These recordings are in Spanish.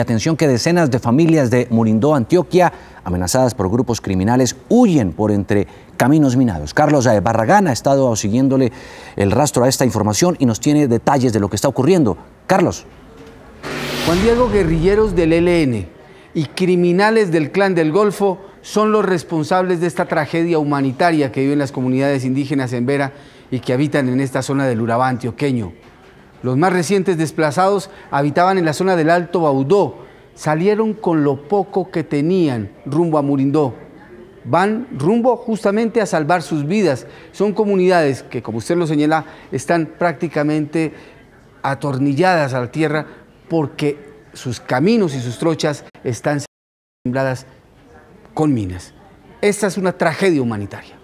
Atención que decenas de familias de Murindó, Antioquia, amenazadas por grupos criminales, huyen por entre caminos minados. Carlos Barragán ha estado siguiéndole el rastro a esta información y nos tiene detalles de lo que está ocurriendo. Carlos. Juan Diego, guerrilleros del ELN y criminales del Clan del Golfo son los responsables de esta tragedia humanitaria que viven las comunidades indígenas en Vera y que habitan en esta zona del Urabá antioqueño. Los más recientes desplazados habitaban en la zona del Alto Baudó, salieron con lo poco que tenían rumbo a Murindó. Van rumbo justamente a salvar sus vidas. Son comunidades que, como usted lo señala, están prácticamente atornilladas a la tierra porque sus caminos y sus trochas están sembradas con minas. Esta es una tragedia humanitaria.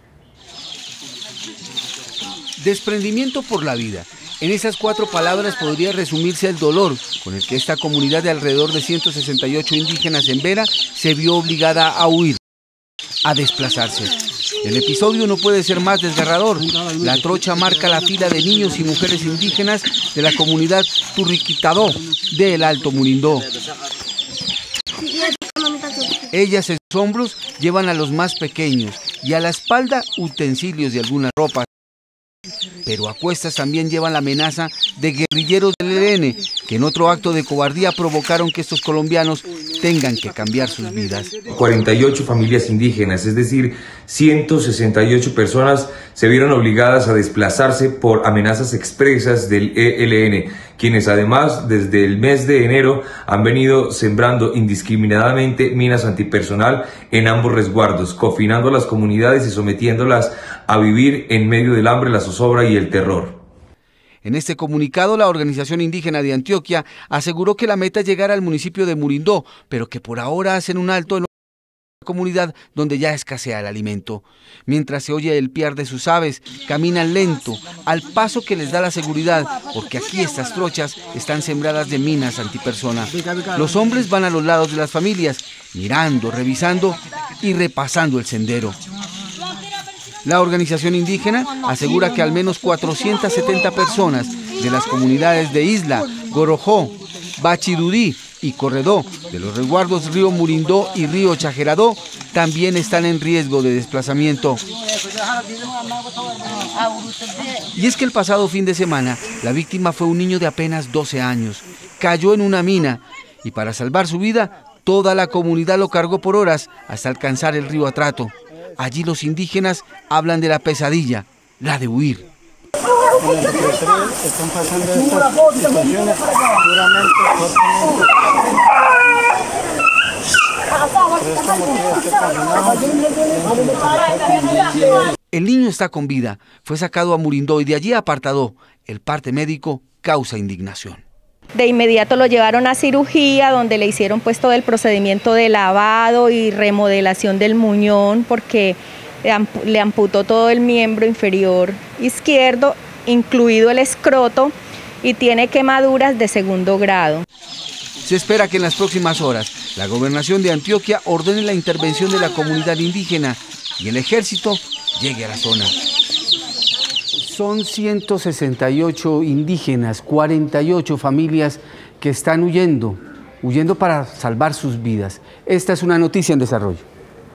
Desprendimiento por la vida. En esas 4 palabras podría resumirse el dolor con el que esta comunidad de alrededor de 168 indígenas en Vera se vio obligada a huir, a desplazarse. El episodio no puede ser más desgarrador. La trocha marca la fila de niños y mujeres indígenas de la comunidad Turriquitadó del Alto Murindó. Ellas en sus hombros llevan a los más pequeños y a la espalda utensilios de algunas ropas. Pero a cuestas también llevan la amenaza de guerrilleros del ELN, que en otro acto de cobardía provocaron que estos colombianos tengan que cambiar sus vidas. 48 familias indígenas, es decir, 168 personas se vieron obligadas a desplazarse por amenazas expresas del ELN, quienes además desde el mes de enero han venido sembrando indiscriminadamente minas antipersonal en ambos resguardos, confinando a las comunidades y sometiéndolas a vivir en medio del hambre, la zozobra y el terror. En este comunicado, la Organización Indígena de Antioquia aseguró que la meta es llegar al municipio de Murindó, pero que por ahora hacen un alto en la comunidad donde ya escasea el alimento. Mientras se oye el piar de sus aves, caminan lento, al paso que les da la seguridad, porque aquí estas trochas están sembradas de minas antipersona. Los hombres van a los lados de las familias, mirando, revisando y repasando el sendero. La organización indígena asegura que al menos 470 personas de las comunidades de Isla, Gorojó, Bachidudí y Corredó, de los resguardos Río Murindó y Río Chajeradó, también están en riesgo de desplazamiento. Y es que el pasado fin de semana, la víctima fue un niño de apenas 12 años. Cayó en una mina y para salvar su vida, toda la comunidad lo cargó por horas hasta alcanzar el río Atrato. Allí los indígenas hablan de la pesadilla, la de huir. Están pasando estas situaciones duramente, El niño está con vida, fue sacado a Murindó y de allí apartado. El parte médico causa indignación. De inmediato lo llevaron a cirugía, donde le hicieron pues todo el procedimiento de lavado y remodelación del muñón, porque le amputó todo el miembro inferior izquierdo, incluido el escroto, y tiene quemaduras de 2º grado. Se espera que en las próximas horas la Gobernación de Antioquia ordene la intervención de la comunidad indígena y el ejército llegue a la zona. Son 168 indígenas, 48 familias que están huyendo para salvar sus vidas. Esta es una noticia en desarrollo.